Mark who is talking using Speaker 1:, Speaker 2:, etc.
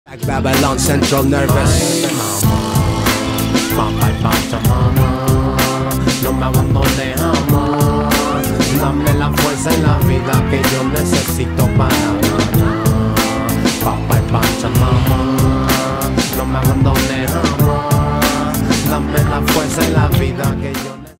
Speaker 1: Like Babylon Central Nervous.
Speaker 2: Mamá y Pachamama, no me abandones jamás. Dame la fuerza en la vida que yo necesito para